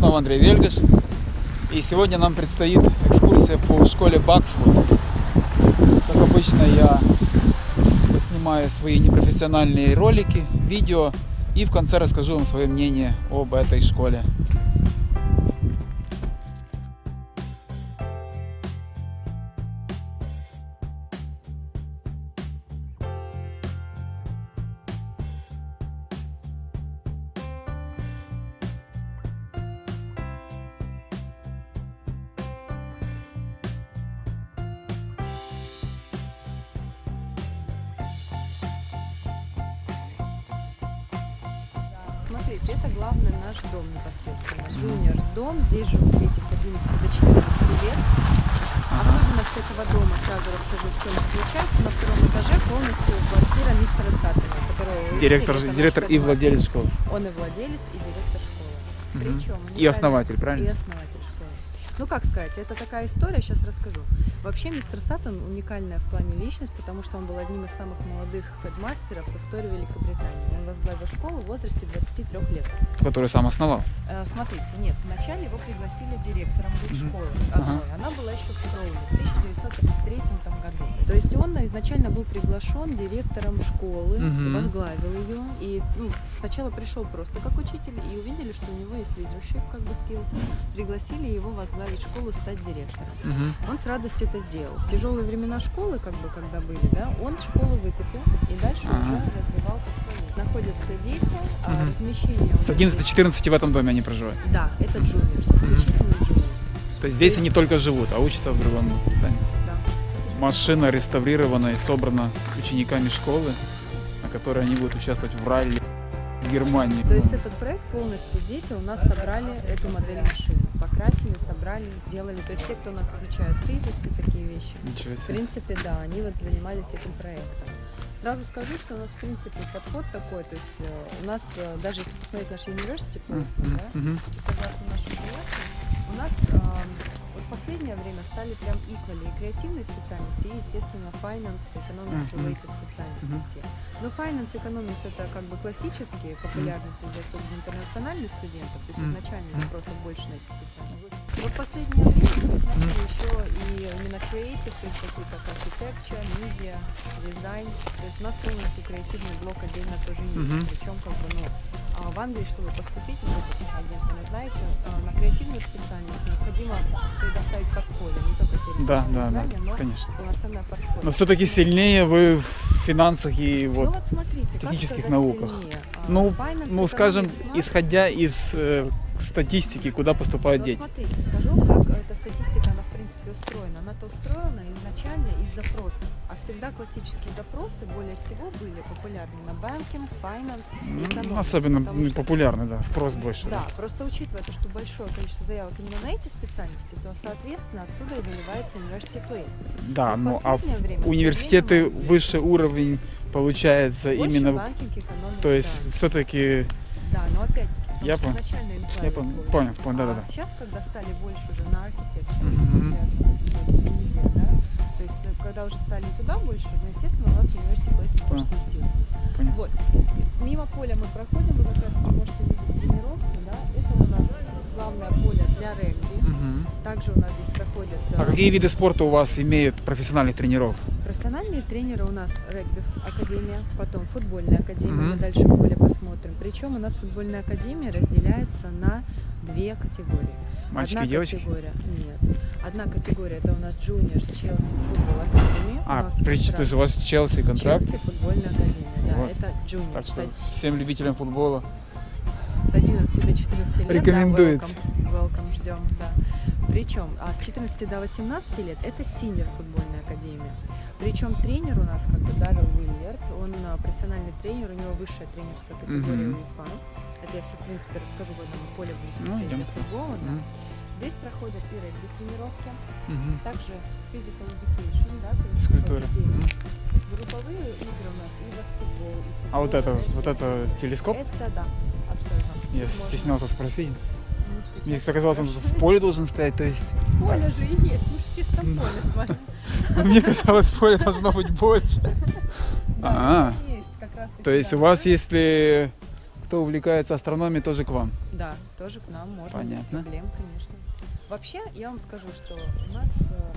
снова Андрей Вельгаш. И сегодня нам предстоит экскурсия по школе Баксвуд. Как обычно, я снимаю свои непрофессиональные ролики, видео и в конце расскажу вам свое мнение об этой школе. Смотрите, это главный наш дом непосредственно. Juniors дом. Здесь живут дети с 11 до 14 лет. Особенность этого дома, сразу расскажу, в чем заключается. На втором этаже полностью квартира мистера Саттона, которого Директор и владелец школы. Он и владелец, и директор школы. Причем, и основатель, правильно? И основатель школы. Ну, как сказать, это такая история, сейчас расскажу. Вообще, мистер Саттон уникальная в плане личность, потому что он был одним из самых молодых хедмастеров в истории Великобритании. Он возглавил школу в возрасте 23 лет. Который сам основал? Смотрите, нет, вначале его пригласили директором школы одной. Она была еще в Кроули в 1933 году. То есть он изначально был приглашен директором школы, возглавил ее. И сначала пришел просто как учитель, и увидели, что у него есть leadership, как бы skills. Пригласили его возглавить школу, стать директором. Он с радостью это сделал. В тяжелые времена школы, как бы, когда были, да, он школу выкупил и дальше уже развивал как свою. Находятся дети, размещение... С 11-14 в этом доме они проживают? Да, это juniors, исключительно juniors. То есть здесь они только живут, а учатся в другом здании? Да. Машина реставрирована и собрана с учениками школы, на которой они будут участвовать в ралли в Германии. То есть этот проект полностью дети у нас собрали эту модель машины. Покрасили, собрали, сделали. То есть те, кто у нас изучают физику и такие вещи, в принципе, да, они вот занимались этим проектом. Сразу скажу, что у нас, в принципе, подход такой, то есть у нас, даже если посмотреть наш university placement, согласно нашим проектам, у нас вот в последнее время стали прям equally и креативные специальности, и, естественно, finance, economics related специальности все. Но finance, economics это как бы классические, популярные среди особенно интернациональных студентов, то есть изначально запросов больше на эти специальности. Вот в последнее время то есть, начали еще и именно creative, то есть такие как architecture, media, design, то есть у нас полностью креативный блок отдельно тоже есть, причем как бы, в Англии, чтобы поступить, вы, как агентственно знаете, на креативную специальность необходимо предоставить портфолио, не только теоретические знания, но конечно. полноценное портфолио. Но все-таки сильнее вы в финансах и вот, смотрите, технических науках. Ну, скажем, исходя из статистики, куда поступают дети. Смотрите, скажу, как эта статистика, она в принципе устроена. Она-то устроена изначально из запросов. А всегда классические запросы более всего были популярны на банкинг, файнанс и экономику. Особенно популярны, да, спрос больше. Да, просто учитывая то, что большое количество заявок именно на эти специальности, то, соответственно, отсюда и выливается university placement. Да, а университеты выше уровень получается больше именно... банкинг, экономика. То есть все-таки... Да, но опять-таки, я понял, да. Сейчас, когда стали больше уже на архитектуре, да, то есть когда уже стали туда больше, ну, естественно, у нас university placement тоже сместился. Вот. Мимо поля мы проходим, вы как раз можете видеть тренировку, да, это у нас главное поле для регби. Также у нас здесь проходят... А какие виды спорта у вас имеют профессиональных тренеров? Профессиональные тренеры у нас регби-академия, потом футбольная академия, мы дальше в поле посмотрим. Причем у нас футбольная академия разделяется на две категории. Мальчики и девочки? Нет. Одна категория это у нас Juniors Chelsea Football Academy. То есть у вас Челси контракт? Chelsea футбольная академия, да, вот. Это Juniors. Так что всем любителям футбола с 11 до 14 лет рекомендуется. Да, welcome, ждем, да. Причем с 14 до 18 лет это Senior футбольная академия. Причем тренер у нас, как бы Даррел Уиллерд, он профессиональный тренер, у него высшая тренерская категория УЕФА. Это я все, в принципе, расскажу в одном поле, будем смотреть для футбола. Да. Здесь проходят и регби-тренировки, также physical education, да, физкультура. Групповые игры у нас и баскетбол, и футбол. А вот это телескоп? Это да, абсолютно. Я стеснялся спросить. Мне казалось, он в поле должен стоять, то есть... Поле же и есть, мы же в чистом поле с вами. Мне казалось, поле должно быть больше. Да, есть как раз. То есть у вас, если кто увлекается астрономией, тоже к вам. Да, тоже к нам можно, Понятно. без проблем, конечно. Вообще, я вам скажу, что у нас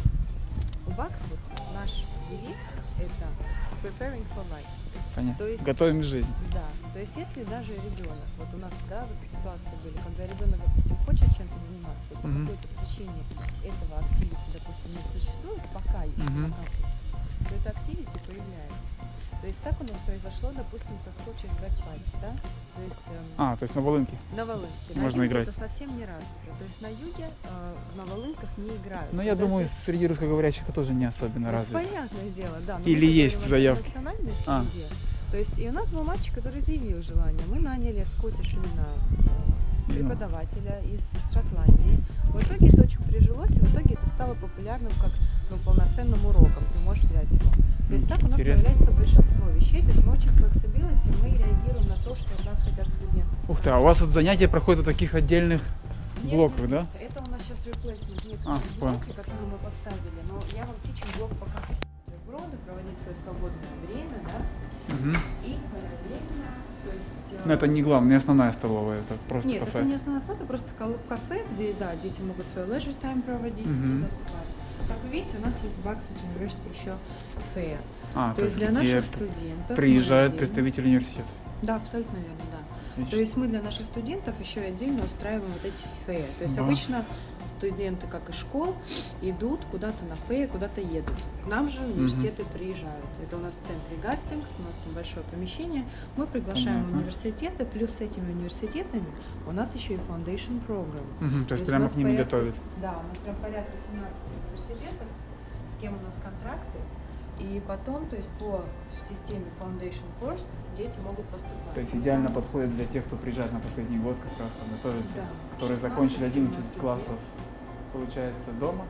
в Баксвуд наш девиз это preparing for life. Понятно. То есть, Готовим к жизни. да, то есть если даже ребенок, вот у нас, да, вот ситуации были, когда ребенок, допустим, хочет чем-то заниматься, и по какой-то причине этого активити, допустим, не существует пока еще на кампусе, то это активити появляется. То есть так у нас произошло, допустим, со Scottish Bagpipes, да? То есть, то есть на волынке? на волынке. Можно на юге играть. это совсем не развито. То есть на юге на волынках не играют. Ну, я думаю, среди русскоговорящих это тоже не особенно развито. Понятное дело, да. Но или мы есть говорим о заявки? национальной среде. То есть и у нас был мальчик, который заявил желание. Мы наняли Scottish именно преподавателя из Шотландии. В итоге это очень прижилось, и в итоге это стало популярным как полноценным уроком. Ты можешь взять его. То есть так у нас появляется большинство вещей. То есть мы очень flexibility, мы реагируем на то, что от нас хотят студенты. Ух ты, а у вас вот занятия проходят в таких отдельных блоках, да? Это у нас сейчас replacement некоторые блоки, которые мы поставили. Но я вам teaching блок пока природы, проводить свое свободное время, да? И параллельно, то есть... Но это не главное, не основная столовая, это просто Нет, кафе. это не основная столовая, это просто кафе, где, да, дети могут свой leisure time проводить и закупать. Как вы видите, у нас есть в Баксвуд University еще fair. То есть для где наших студентов приезжают представители университета. Да, абсолютно верно, да. Отлично. То есть мы для наших студентов еще и отдельно устраиваем вот эти fair. То есть обычно студенты, как и школ, идут куда-то на фей, куда-то едут. К нам же университеты приезжают. Это у нас в центре Гастингс, у нас там большое помещение. Мы приглашаем университеты, плюс с этими университетами у нас еще и foundation program. То есть прямо к ним готовят. Да, у нас прям порядка 17 университетов, с кем у нас контракты. И потом, то есть по системе Foundation Course дети могут поступать. То есть идеально подходит для тех, кто приезжает на последний год как раз там готовится, которые закончили 11 классов, получается, дома.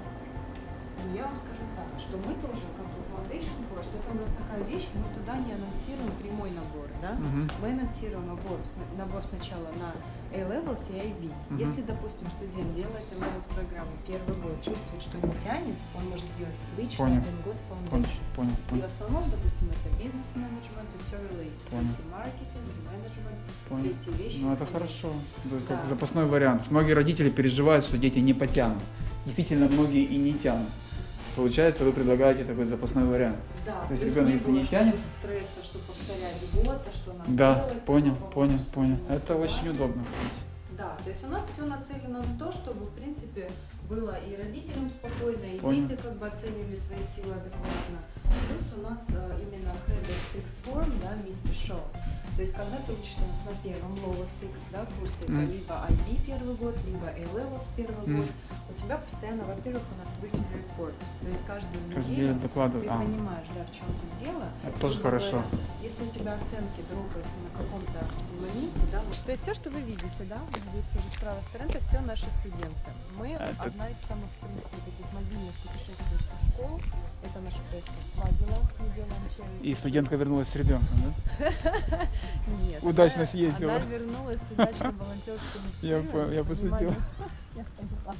И я вам скажу так, что мы тоже, как бы Foundation Course, это у нас такая вещь, мы туда не анонсируем прямой набор, да? Мы анонсируем набор сначала на A-Levels и IB. Если, допустим, студент делает A-Levels программу первый год, чувствует, что не тянет, он может сделать switch на один год Foundation. И в основном, допустим, это бизнес-менеджмент и все related. То есть и маркетинг, и менеджмент, все эти вещи. Ну это хорошо. То есть как запасной вариант. Многие родители переживают, что дети не потянут. Действительно, многие и не тянут. Получается, вы предлагаете такой запасной вариант. Да, то есть ребенок, если не тянет, стресса, что повторять год, а что надо делать. Понял. Это очень удобно, кстати. Да, то есть у нас все нацелено на то, чтобы, в принципе, было и родителям спокойно, и дети как бы оценивали свои силы адекватно. Плюс у нас именно Head of Sixth Form, да, Mr. Shaw. То есть когда ты учишься у нас на первом Lower Six, да, курсе, это либо IB первый год, либо A-Levels первый год, у тебя постоянно, во-первых, у нас weekly report, то есть каждую неделю ты понимаешь, да, в чем тут дело. Это тоже хорошо. Если у тебя оценки дропаются на каком-то моменте, да, то есть все, что вы видите, да, вот здесь тоже с правой стороны, это все наши студенты. Мы одна из самых, в принципе, таких мобильных путешествующих школ. Это наша Теска Свазила, мы делаем челлендж. И студентка вернулась с ребенком, да? Нет. Удачно съездила. Она вернулась с удачным волонтерским экспириенсом. Я пошутил. Я поняла.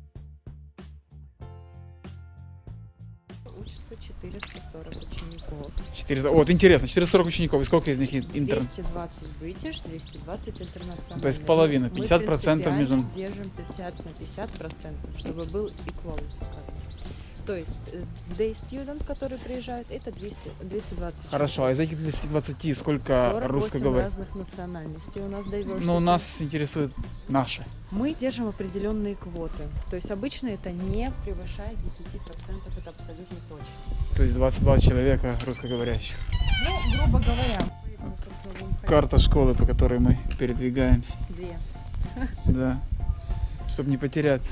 Учатся 440 учеников. 400. Вот, интересно, 440 учеников. И сколько из них интерн? 220 British, 220 интернациональных. То есть половина, 50% между... Мы держим 50 на 50%, чтобы был equality. То есть day student, который приезжает, это 220. Хорошо, а из этих 220 сколько русскоговорящих? разных национальностей у нас diversity. Но нас интересует наши. Мы держим определенные квоты. То есть обычно это не превышает 10%, это абсолютно точно. То есть 22 человека русскоговорящих. Ну, грубо говоря. Карта школы, по которой мы передвигаемся. 2. Да. Чтобы не потеряться.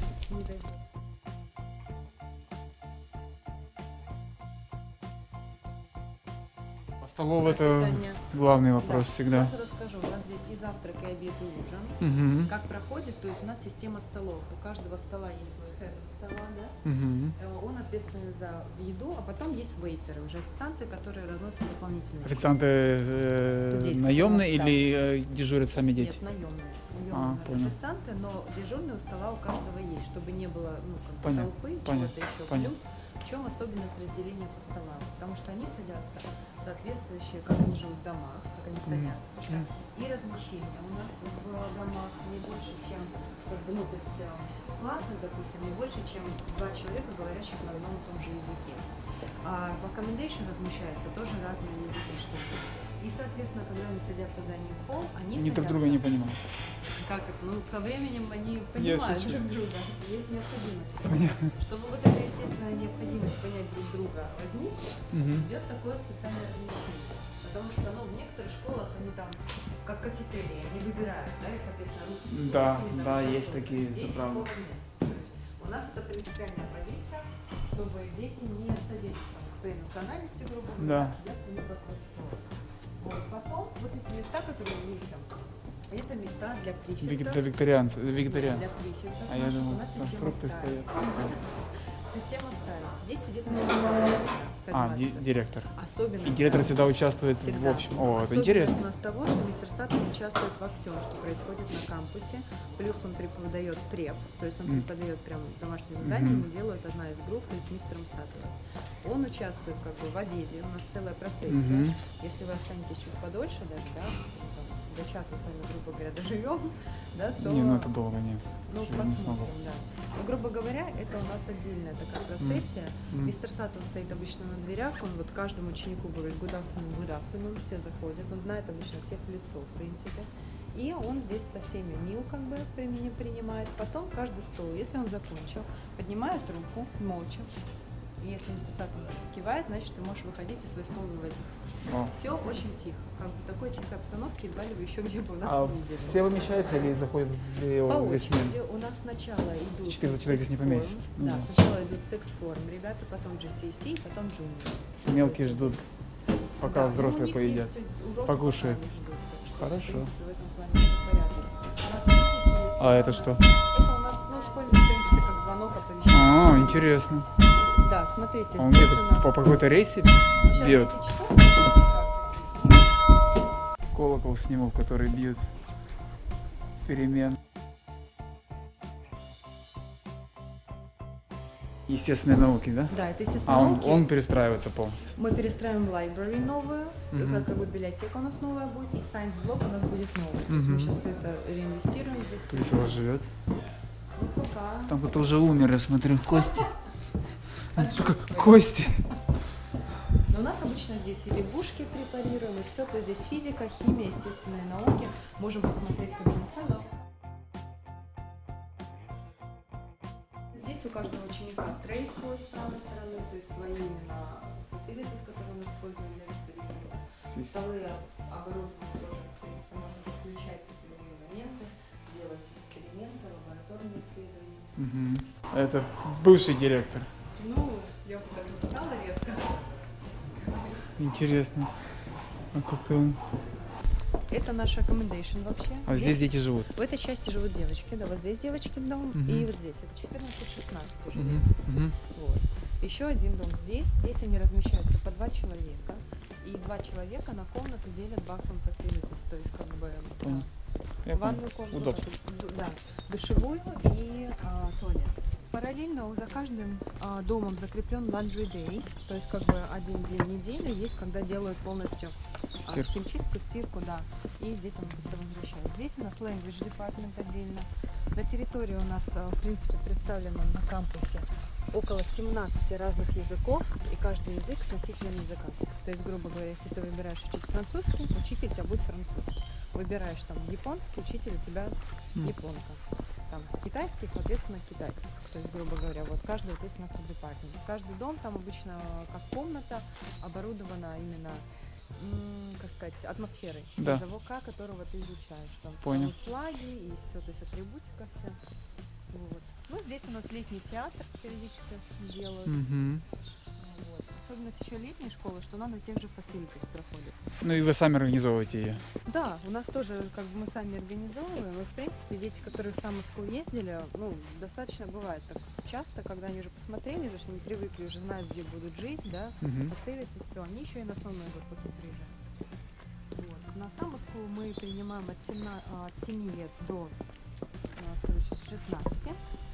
Столовая — это главный вопрос всегда. Сейчас расскажу. У нас здесь и завтрак, и обед, и ужин. Как проходит, то есть у нас система столов. У каждого стола есть свой head стола, да? Он ответственен за еду, а потом есть вейтеры, уже официанты, которые разносят дополнительные. Официанты наемные или дежурят сами дети? Нет, наемные. У нас официанты, но дежурные у стола у каждого есть, чтобы не было толпы, чего-то еще. Плюс чем особенность разделения по столам? Потому что они садятся соответствующие, как они живут в домах, как они садятся. И размещение у нас в домах не больше, чем, как бы, ну, то есть классы, допустим, не больше, чем 2 человека, говорящих на одном и том же языке. А в accommodation размещаются тоже разные языки, штуки. И, соответственно, когда они садятся в дальний холл, они друг садятся... друга не понимают. Как это? Ну, со временем они понимают друг друга. Есть необходимость. Понятно. Чтобы вот эта естественная необходимость понять друг друга возникла, идет такое специальное размещение. Потому что, ну, в некоторых школах они там, как кафетерии, они выбирают, да, и, соответственно, русские. Да, есть такие, здесь это правда. нет. То есть у нас это принципиальная позиция, чтобы дети не садились там, к своей национальности, грубо говоря, садятся не вокруг стола. Вот. Потом вот эти места, которые вы видите, это места для префектов. Для вегетарианцев. Для префектов. А я думал, у нас система фрукты старость. стоят. Система старость. Здесь сидит мистер Директор. Особенно. И директор всегда участвует в общем. О, это интересно. У нас того, что мистер Саттон участвует во всем, что происходит на кампусе. Плюс он преподает преп, то есть он преподает прям домашние задания, ему делают одна из групп, то есть мистером Саттоном. Он участвует как бы в обеде, у нас целая процессия. Если вы останетесь чуть подольше даже, да, до часа с вами, грубо говоря, доживем, да, то... Не, ну это долго, нет. Ну, посмотрим, да. Но, грубо говоря, это у нас отдельная такая процессия. Мистер Саттон стоит обычно на дверях, он вот каждому ученику говорит good afternoon, все заходят, он знает обычно всех в лицо, в принципе. И он здесь со всеми мил как бы принимает. Потом каждый стол, если он закончил, поднимает руку молча. И если мистер Саттон кивает, значит, ты можешь выходить и свой стол выводить. Все очень тихо. Как бы такой тихой обстановки едва ли вы еще где бы у нас не видели. Все вымещаются или заходят в весь смен? У нас сначала идут... 400 человек здесь не поместится. Да, сначала идут секс-форм ребята, потом GCSE, потом Juniors. Мелкие ждут, пока взрослые поедят, покушают. Хорошо. А это что? Это у нас, ну, школьный, в принципе, как звонок оповещения. Интересно. Да, смотрите. Он где-то по какой-то рейсе бьет? Колокол сниму, который бьет перемен. Естественные науки, да? Да, это естественные науки. Он перестраивается полностью. Мы перестраиваем library новую, как бы библиотека у нас новая будет, и science блок у нас будет новый. То есть мы сейчас все это реинвестируем здесь. Кто здесь у вас живет? Ну, пока. Там кто-то уже умер, я смотрю. Кости. Только кости. Но у нас обычно здесь и лягушки препарируем, и все. То есть здесь физика, химия, естественные науки. Можем посмотреть, как это. Здесь у каждого ученика трей свой с правой стороны, то есть свои именно facilities, которые мы используем для эксперимента. Столы оборудованы тоже, в принципе, можно подключать какие-то моменты, делать эксперименты, лабораторные исследования. Это бывший директор. Ну, я бы так не сказала резко. Интересно. А как-то он... Это наш accommodation вообще. А здесь дети живут? В этой части живут девочки, да, вот здесь девочки в дом, и вот здесь, это 14-16 уже. Вот. Еще один дом здесь, здесь они размещаются по 2 человека, и 2 человека на комнату делят bathroom facilities, то есть как бы ванную комнату, удобство. Да, душевую и туалет. Параллельно за каждым домом закреплен laundry day, то есть как бы один день недели есть, когда делают полностью химчистку, стирку, да, и детям это все возвращают. Здесь у нас language department отдельно. На территории у нас, в принципе, представлено на кампусе около 17 разных языков, и каждый язык с носителем языка. То есть, грубо говоря, если ты выбираешь учить французский, учитель у тебя будет французский. Выбираешь там японский, учитель у тебя японка. Там китайский, соответственно, китайский. То есть, грубо говоря, вот каждый вот есть у нас тут департамент. Каждый дом там обычно как комната оборудована именно, как сказать, атмосферой языка, которого ты изучаешь. Там флаги и все, то есть атрибутика вся. Вот. Ну, здесь у нас летний театр периодически делают. Вот. Особенность еще летней школы, что она на тех же facilities проходит. Ну и вы сами организовываете ее? Да, у нас тоже как бы мы сами организовываем. И в принципе дети, которые в Summer School ездили, ну, достаточно бывает так часто, когда они уже посмотрели, что они привыкли, уже знают, где будут жить, да, facilities, все, они еще и на основной год пока приезжают. Вот. На Summer School мы принимаем от 7 лет до 16.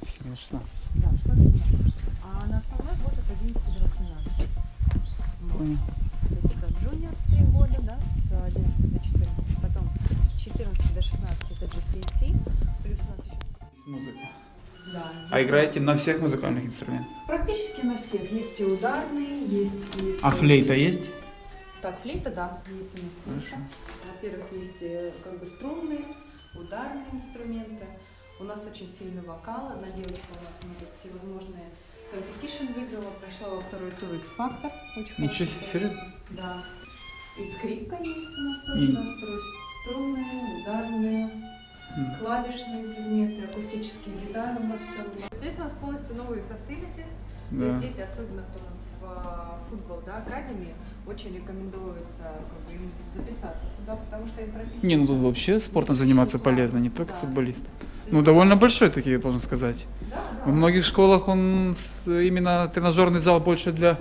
С 7 до 16. Да, 16-17. А на основной год от 11 до 18. Понял. То есть это джуниор с 3 года, да, с 11 до 14. Потом с 14 до 16 это GCSE. Плюс у нас еще... Музыка. Да, А играете на всех музыкальных инструментах? практически на всех. Есть и ударные, есть и... А флейта есть? Так, флейта, да, есть у нас флейта. Хорошо. Во-первых, есть как бы струнные, ударные инструменты. У нас очень сильный вокал. Одна девочка у нас смотрит всевозможные компетишн выиграла, прошла во второй тур X-Factor. Ничего себе, серьезно? Да. И скрипка есть у нас тоже. У нас струнные, ударные, клавишные предметы, акустические гитары у нас целые. Здесь у нас полностью новые facilities. Да. То есть дети, особенно кто у нас в футбол, да, академии, очень рекомендуется как бы, им записаться сюда, потому что им прописано. Не, ну тут вообще спортом заниматься полезно, не только Да. футболист. Ну, довольно большой такие, я должен сказать. Да, да. В многих школах он именно тренажерный зал больше для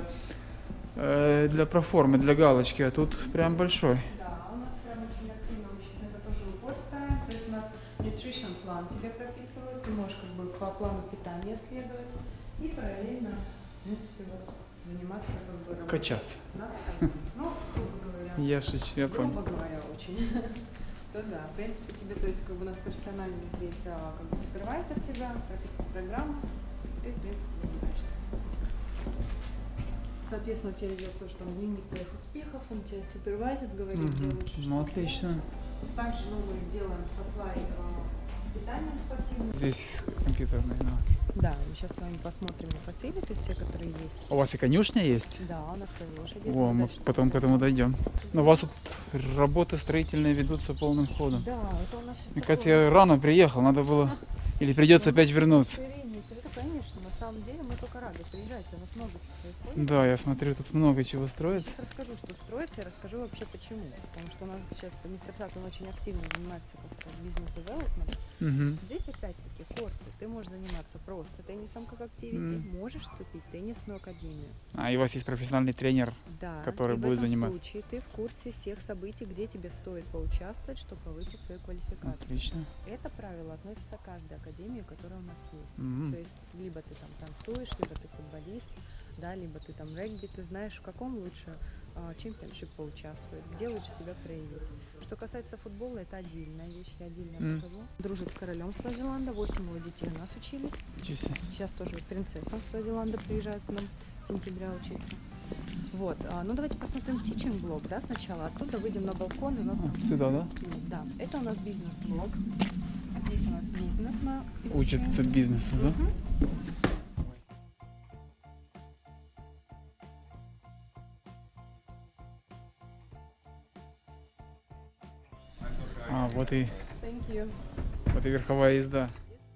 проформы, для галочки, а тут прям большой. Да, у нас прям очень активно, мы сейчас на это тоже упор ставим. То есть у нас nutrition план тебе прописывают, ты можешь как бы по плану питания следовать и параллельно, в принципе, вот заниматься как бы работой. Качаться. над собой. Ну, грубо говоря. Я шучу, я понял. Грубо говоря, очень. То да, в принципе, тебе, то есть, как бы у нас профессиональный здесь как бы супервайзер тебя, прописана программа, и ты, в принципе, занимаешься. Соответственно, у тебя идет то, что дневник твоих успехов, он тебя супервайзер, говорит, где лучше. Ну, отлично. Также мы делаем supply питания спортивного. Здесь компьютерные навыки. Да, мы сейчас с вами посмотрим на facilities, те, которые есть. У вас и конюшня есть? Да, у нас свои лошади. О, мы потом к этому дойдем. Но у вас тут работы строительные ведутся полным ходом. Да, это у нас сейчас. Мне кажется, я рано приехал, надо было... Или придется опять вернуться. Это, конечно, на самом деле мы только рады. Приезжайте, у нас много чего происходит. Да, я смотрю, тут много чего Я строится. сейчас расскажу, что строится, и расскажу вообще почему. Потому что у нас сейчас мистер Сат, он очень активно занимается бизнес-девелопментом. Угу. Здесь опять-таки корты. Ты можешь заниматься просто теннисом как активити, можешь вступить в теннисную академию. А, и у вас есть профессиональный тренер, Да, который и будет в этом заниматься. случае ты в курсе всех событий, где тебе стоит поучаствовать, чтобы повысить свою квалификацию. Отлично. Это правило относится к каждой академии, которая у нас есть. Мгм. То есть либо ты там танцуешь, либо ты футболист, да, либо ты там регби, ты знаешь, в каком лучше чемпионшип поучаствовать, где лучше себя проявить. Что касается футбола, это отдельная вещь, я отдельно расскажу. Дружит с королем Свазиленда, 8 его детей у нас учились. Ничего себе. Сейчас тоже принцесса Свазиленда приезжает к нам с сентября учиться. Вот, ну давайте посмотрим teaching-блок, да, сначала. Оттуда выйдем на балкон, и у нас там Сюда, да? Да, это у нас бизнес-блок. Здесь у нас бизнес мы изучаем. Учится бизнесу, да? Мгм. А, вот и Thank you. верховая езда.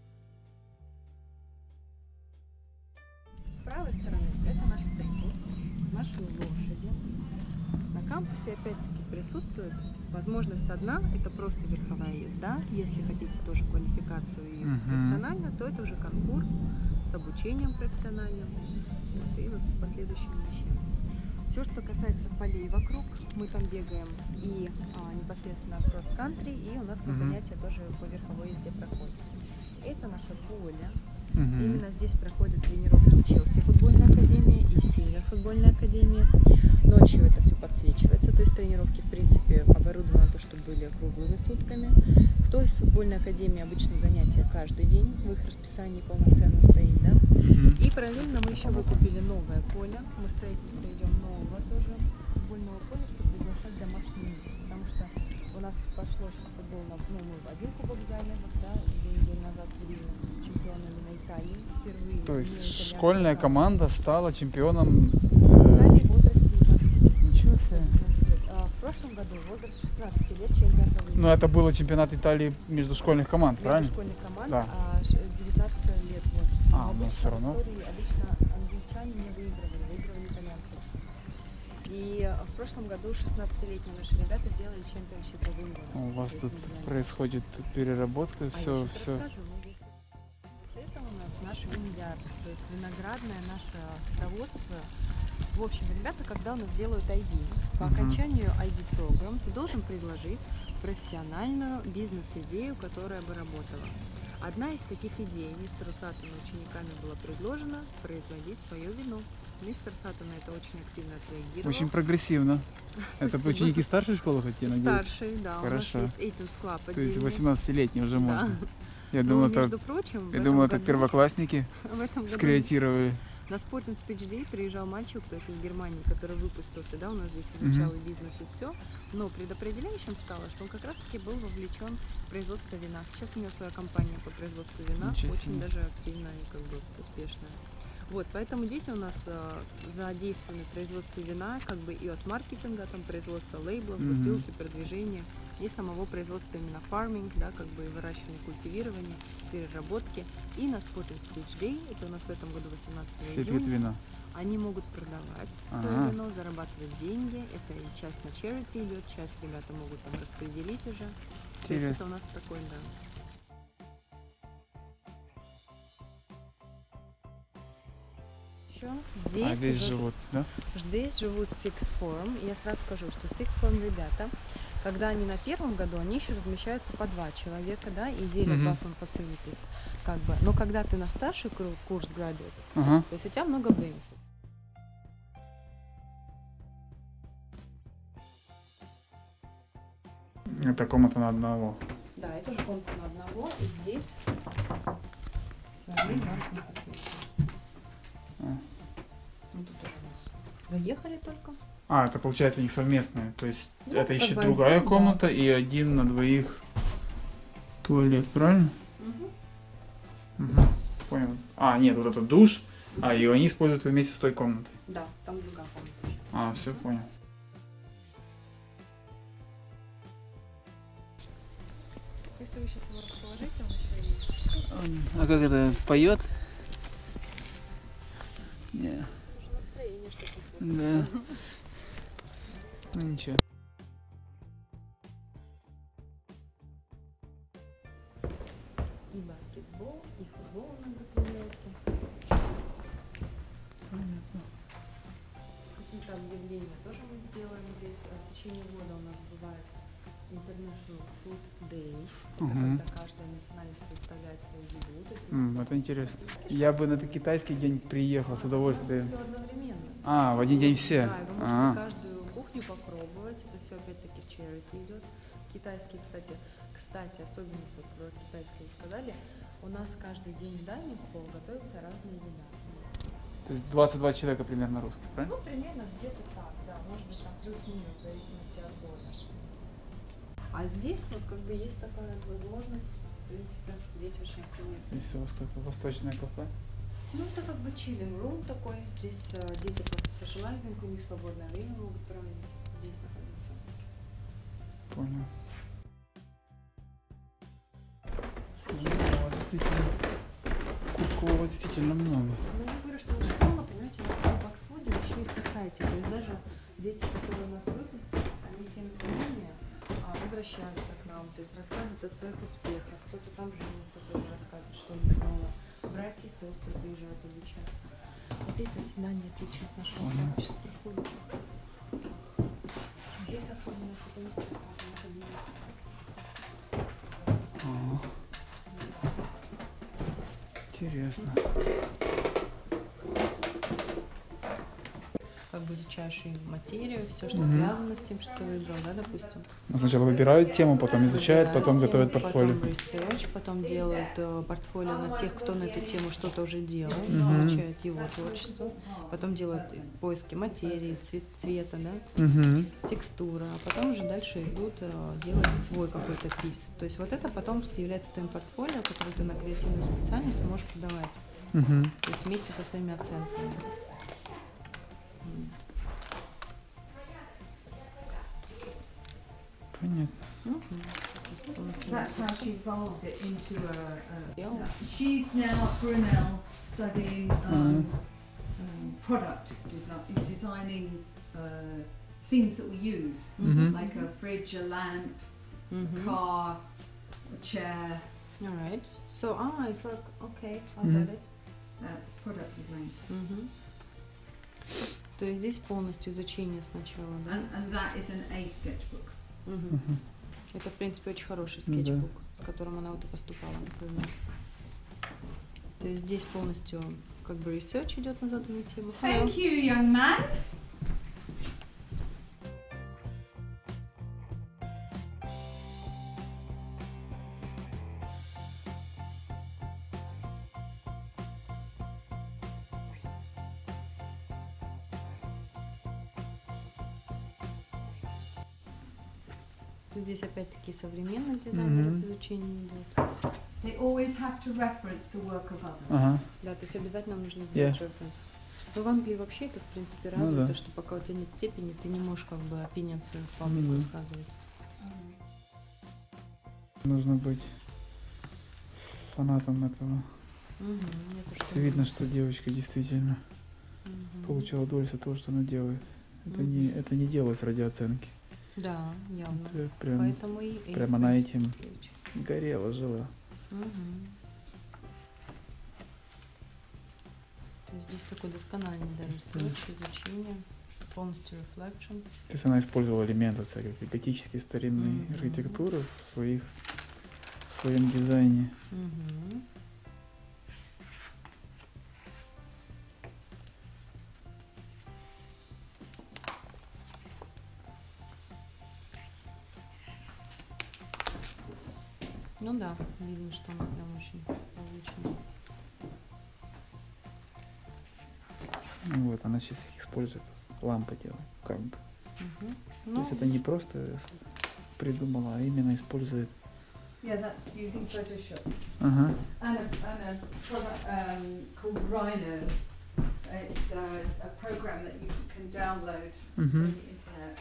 С правой стороны это наш стейплс, наши лошади. На кампусе опять-таки присутствует возможность одна, это просто верховая езда. Если хотите тоже квалификацию и профессионально, то это уже конкурс с обучением профессиональным и вот с последующими вещами. Все, что касается полей вокруг, мы там бегаем и непосредственно кросс-кантри, и у нас занятия тоже по верховой езде проходят. Это наше поле. Именно здесь проходят тренировки Челси футбольная академия и Сильвер футбольная академия. Ночью это все подсвечивается, то есть тренировки в принципе оборудованы на то, чтобы были круглыми сутками. Кто из футбольной академии обычно занятия каждый день, в их расписании полноценно стоит, да? И параллельно мы еще выкупили новое поле, мы строительство идем нового тоже футбольного поля, чтобы приглашать домашние игры, потому что у нас пошло сейчас футбол, мы в один кубок взяли, да, 2 недели назад были чемпионами на Италии впервые. То есть школьная команда стала чемпионом Италии в возрасте 19 лет. Ничего себе. В прошлом году возраст 16 лет чемпион за Но это было чемпионат Италии между школьных команд, правильно? школьных команд, Да. а 19 лет возраста. А, ну обычно всё равно. в истории обычно англичане не выигрывали итальянцы. И в прошлом году 16-летние наши ребята сделали чемпионшип в Индии. У вас тут происходит переработка, все. Расскажу. Вот это у нас наш виньярд, то есть виноградное наше садоводство. В общем, ребята, когда у нас делают IB, по окончанию IB-программ ты должен предложить профессиональную бизнес-идею, которая бы работала. Одна из таких идей мистеру Саттону учениками была предложена производить свое вино. Мистер Саттон на это очень активно отреагировал. Очень прогрессивно. Это ученики старшей школы хотели, надеюсь? Старшие, да. Хорошо. У нас есть 18 Club То есть отдельный. 18-летний уже можно. Да. Я Ну, думал, между так, прочим, я думал, так году, первоклассники в этом году скреатировали. на Sporting Speech Day приезжал мальчик, то есть из Германии, который выпустился, да, у нас здесь изучал и бизнес, и все. Но предопределяющим стало, что он как раз-таки был вовлечен в производство вина. Сейчас у него своя компания по производству вина, Ничего очень себе. даже активная и как бы успешная. Вот, поэтому дети у нас задействованы в производстве вина, как бы и от маркетинга, там производства лейблов, бутылки, продвижения, и самого производства именно фарминг, да, как бы и выращивания, культивирования, переработки. И на Sporting Speech Day, это у нас в этом году 18 Все пьют июня, вино. они могут продавать свое вино, зарабатывать деньги. Это и часть на charity идет, часть ребята могут там распределить уже. То есть это у нас такой, да. Здесь, здесь живут, да? Здесь живут Sixth Form. И я сразу скажу, что Sixth Form ребята, когда они на первом году, они еще размещаются по 2 человека, да, и делят buffering facilities, как бы. Но когда ты на старший курс graduate, то есть у тебя много benefits. Это комната на одного. Да, это же комната на одного, и здесь свои buffering facilities. Ну, тут уже у нас заехали только. Это получается у них совместные. То есть Ну, это как еще бы другая один, комната и один на двоих туалет, правильно? Понял. Нет, вот это душ, и они используют вместе с той комнатой. Да, там другая комната. Все понял. Если вы сейчас его расположите, он еще есть. А как это, поет? Не. Уже настроение что-то. Да. Ну ничего. И баскетбол, и футбол на тренировке. Понятно. Какие-то объявления тоже мы сделаем здесь. В течение года у нас бывает International Food Day. Это когда каждая национальность представляет свою еду. То есть Это интересно. Я бы на этот китайский день приехал с удовольствием. все одновременно. В один день все. Да, и вы можете каждую кухню попробовать. Это все опять-таки в charity идет. Китайский, кстати, особенность вот про китайский вы сказали, у нас каждый день в dining hall готовится разная еда. То есть 22 человека примерно русских, правильно? Ну, примерно где-то так, да, может быть там плюс-минус, в зависимости от года. А здесь вот как бы есть такая возможность, в принципе, дети очень активны. И все, такое восточное кафе. Ну, это как бы chilling room такой. Здесь дети просто socializing, у них свободное время могут проводить здесь находиться. Понял. Кубков действительно много. Ну, я говорю, что школа, понимаете, у нас в Оксфорде еще и society. То есть даже дети, которые у нас выпустились, они тем не менее возвращаются к нам, то есть рассказывают о своих успехах. Кто-то там женится, тоже рассказывает, что у них нового. Братья и сестры приезжают обучаться. Вот здесь заседание отлично от нашего сейчас проходит. Здесь особенности по мистеру Саттону. Интересно. Как бы изучаешь и материю, все, что связано с тем, что ты выбрал, да, допустим. Сначала выбирают тему, потом изучают, потом готовят портфолио. Потом research, потом делают портфолио на тех, кто на эту тему что-то уже делал, получают его творчество. Потом делают поиски материи, цвета, да, текстура. А потом уже дальше идут делать свой какой-то пис. То есть вот это потом является твоим портфолио, которое ты на креативную специальность можешь подавать. То есть вместе со своими оценками. Понятно. That's how she evolved it into she's now at Brunel studying product designing things that we use, like a fridge, a lamp, a car, a chair. All right. So it's like okay, I got it. That's product design. То есть здесь полностью изучение сначала, да? And that is an A sketchbook. Это, в принципе, очень хороший скетчбук, с которым она вот и поступала, например. То есть здесь полностью как бы research идет на заданную тему. Thank you, young man. Здесь опять-таки современный дизайн изучение идет. They always have to reference the work of others. Ага. Да, то есть обязательно нужно делать reference. Но в Англии вообще это, в принципе, развито, что пока у тебя нет степени, ты не можешь как бы opinion свою в паблику высказывать. Нужно быть фанатом этого. Видно, что девочка действительно получала удовольствие от того, что она делает. Это не делалось ради оценки. Да, явно. Это прям, поэтому прям она этим горела, жила. То есть здесь такой доскональный research, изучение, полностью reflection. То есть она использовала элементы всякой готической старинной архитектуры в своем дизайне. Ну да, видно, что она прям очень получена. Ну вот, она сейчас их использует, лампы делает, как бы. То есть это не просто придумала, а именно использует. Yeah, that's using Photoshop. Ага. And a product called Rhino. It's a program that you can download from the internet.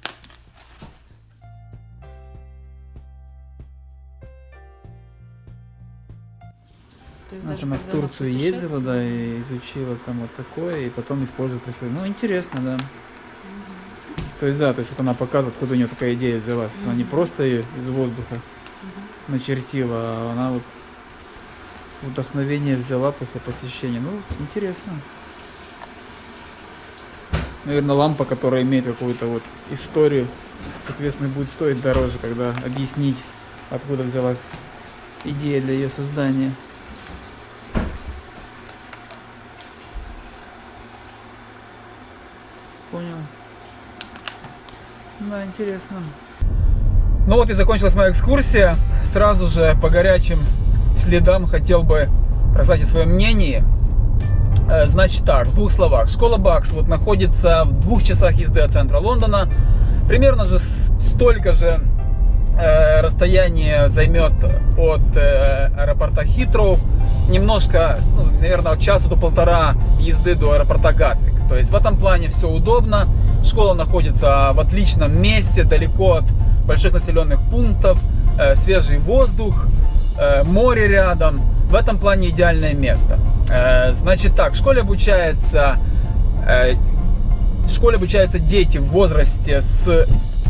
Она в Турцию ездила, да, и изучила там вот такое, и потом использует при своем. Ну, интересно, да. То есть, да, то есть вот она показывает, откуда у нее такая идея взялась. То есть она не просто ее из воздуха начертила, а она вот вдохновение взяла после посещения. Ну, интересно. Наверное, лампа, которая имеет какую-то вот историю, соответственно, будет стоить дороже, когда объяснить, откуда взялась идея для ее создания. Понял. Да, интересно. Ну вот и закончилась моя экскурсия. Сразу же по горячим следам хотел бы рассказать о своем мнении. Значит так, в двух словах. Школа Баксвуд находится в 2 часах езды от центра Лондона. Примерно же столько же расстояние займет от аэропорта Хитроу. Немножко, ну, наверное, от часа до 1,5 езды до аэропорта Гатвик. То есть в этом плане все удобно. Школа находится в отличном месте, далеко от больших населенных пунктов, свежий воздух, море рядом. В этом плане идеальное место. Значит так, в школе обучаются дети в возрасте с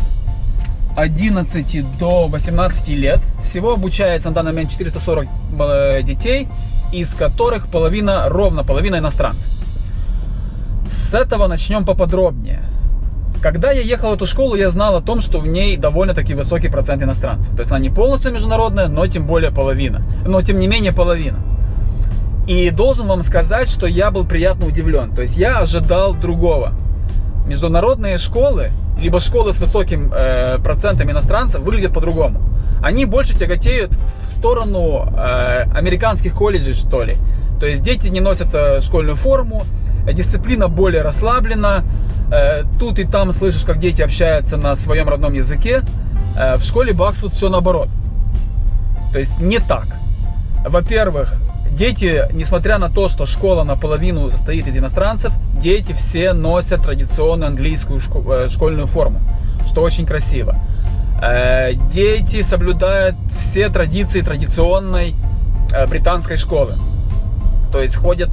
11 до 18 лет. Всего обучается на данный момент 440 детей, из которых ровно половина иностранцев. С этого начнем поподробнее. Когда я ехал в эту школу, я знал о том, что в ней довольно-таки высокий процент иностранцев. То есть она не полностью международная, но тем более половина. Но тем не менее половина. И должен вам сказать, что я был приятно удивлен. То есть я ожидал другого. Международные школы, либо школы с высоким процентом иностранцев, выглядят по-другому. Они больше тяготеют в сторону американских колледжей, что ли. То есть дети не носят школьную форму, дисциплина более расслаблена. Тут и там слышишь, как дети общаются на своем родном языке. В школе Баксвуд все наоборот. То есть не так. Во-первых, дети, несмотря на то, что школа наполовину состоит из иностранцев, дети все носят традиционную английскую школьную форму, что очень красиво. Дети соблюдают все традиции традиционной британской школы. То есть ходят,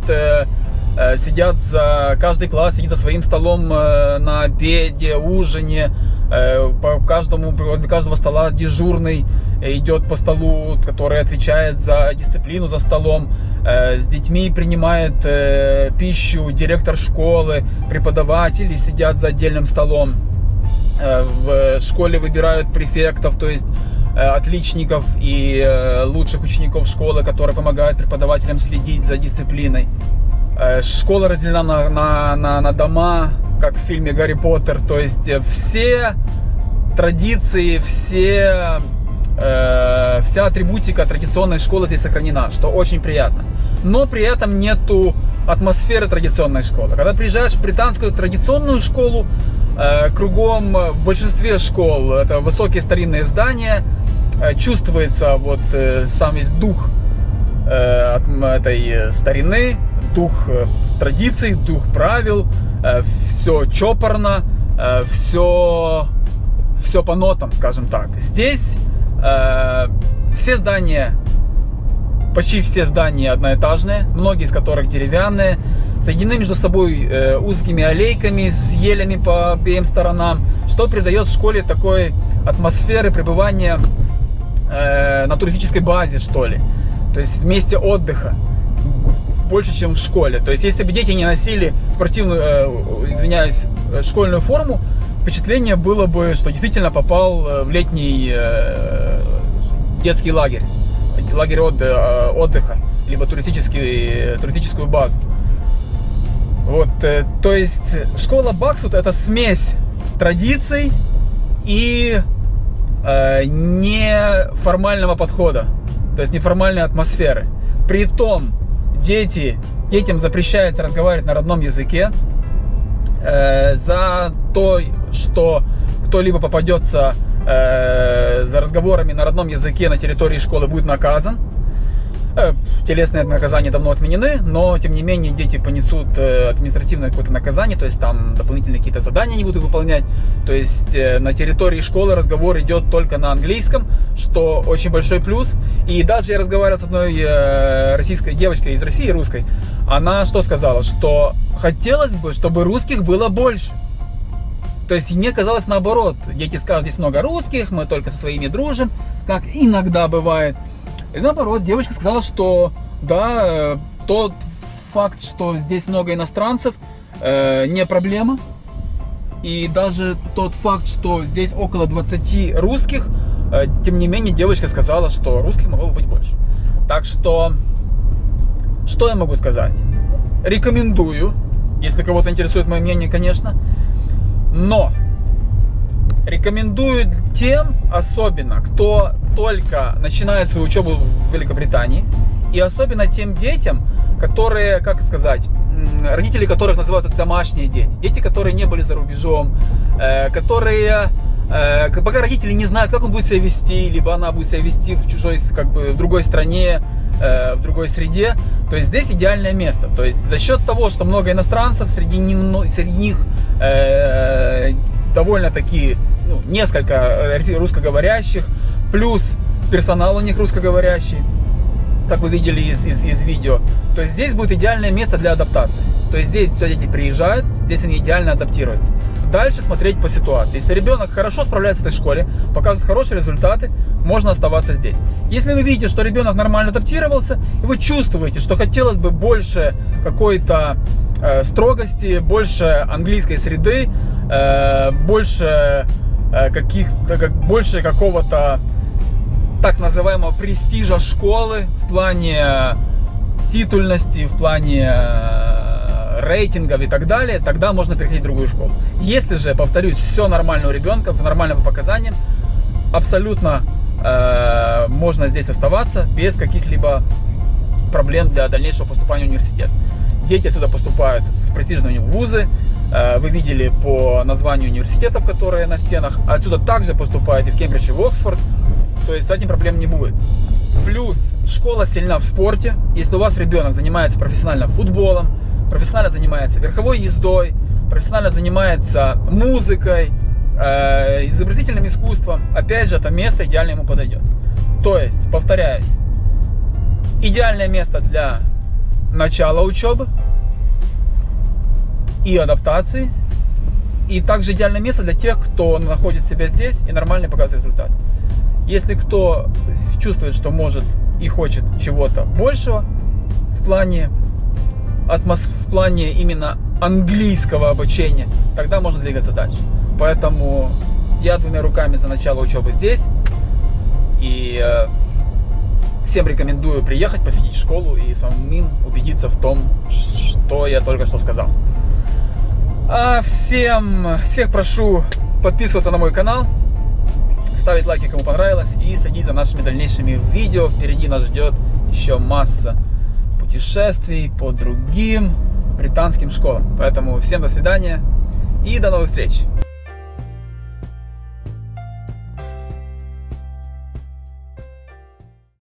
каждый класс сидит за своим столом на обеде, ужине. Возле каждого стола дежурный идет по столу, который отвечает за дисциплину за столом. С детьми принимает пищу директор школы, преподаватели сидят за отдельным столом. В школе выбирают префектов, то есть отличников и лучших учеников школы, которые помогают преподавателям следить за дисциплиной. Школа разделена на дома, как в фильме «Гарри Поттер», то есть все традиции, вся атрибутика традиционной школы здесь сохранена, что очень приятно. Но при этом нету атмосферы традиционной школы. Когда приезжаешь в британскую традиционную школу, кругом в большинстве школ это высокие старинные здания, чувствуется вот сам весь дух этой старины, дух традиций, дух правил, все чопорно, все по нотам, скажем так. Здесь все здания, почти все здания одноэтажные, многие из которых деревянные, соединены между собой узкими аллейками с елями по обеим сторонам, что придает школе такой атмосферы пребывания на туристической базе, что ли. То есть месте отдыха больше, чем в школе. То есть если бы дети не носили спортивную, школьную форму, впечатление было бы, что действительно попал в летний детский лагерь отдыха, либо туристическую базу. Вот, то есть школа Баксвуд — это смесь традиций и неформального подхода, то есть неформальной атмосферы. Притом детям запрещается разговаривать на родном языке. За то, что кто-либо попадется за разговорами на родном языке на территории школы, будет наказан. Телесные наказания давно отменены, но тем не менее дети понесут административное какое-то наказание, то есть там дополнительные какие-то задания не будут выполнять. То есть на территории школы разговор идет только на английском, что очень большой плюс. И даже я разговаривал с одной российской девочкой из России, русской, она что сказала? Что хотелось бы, чтобы русских было больше. То есть мне казалось наоборот, дети скажут, здесь много русских, мы только со своими дружим, как иногда бывает. И наоборот, девочка сказала, что да, тот факт, что здесь много иностранцев, не проблема. И даже тот факт, что здесь около 20 русских, тем не менее, девочка сказала, что русских могло бы быть больше. Так что я могу сказать? Рекомендую, если кого-то интересует мое мнение, конечно. Но рекомендую тем, особенно, кто только начинает свою учебу в Великобритании, и особенно тем детям, которые, как сказать, родители которых называют это домашние дети, дети, которые не были за рубежом, пока родители не знают, как он будет себя вести, либо она будет себя вести в чужой, как бы, в другой стране, в другой среде, то есть здесь идеальное место. То есть за счет того, что много иностранцев, среди них довольно-таки несколько русскоговорящих, плюс персонал у них русскоговорящий, как вы видели из видео, то есть здесь будет идеальное место для адаптации. То есть здесь все дети приезжают, здесь они идеально адаптируются. Дальше смотреть по ситуации. Если ребенок хорошо справляется в этой школе, показывает хорошие результаты, можно оставаться здесь. Если вы видите, что ребенок нормально адаптировался, и вы чувствуете, что хотелось бы больше какой-то строгости, больше английской среды, больше какого-то так называемого престижа школы в плане титульности, в плане рейтингов и так далее, тогда можно переходить в другую школу. Если же, повторюсь, все нормально у ребенка, нормально по показаниям, абсолютно можно здесь оставаться без каких-либо проблем для дальнейшего поступления в университет. Дети отсюда поступают в престижные вузы. Вы видели по названию университетов, которые на стенах. Отсюда также поступают и в Кембридж, и в Оксфорд. То есть с этим проблем не будет. Плюс школа сильна в спорте. Если у вас ребенок занимается профессионально футболом, профессионально занимается верховой ездой, профессионально занимается музыкой, изобразительным искусством, опять же, это место идеально ему подойдет. То есть, повторяюсь, идеальное место для начала учебы и адаптации, и также идеальное место для тех, кто находит себя здесь и нормально показывает результат. Если кто чувствует, что может и хочет чего-то большего в плане именно английского обучения, тогда можно двигаться дальше. Поэтому Я двумя руками за начало учебы здесь. И всем рекомендую приехать, посетить школу и самим убедиться в том, что я только что сказал. А всех прошу подписываться на мой канал, ставить лайки, кому понравилось, и следить за нашими дальнейшими видео. Впереди нас ждет еще масса путешествий по другим британским школам. Поэтому всем до свидания и до новых встреч!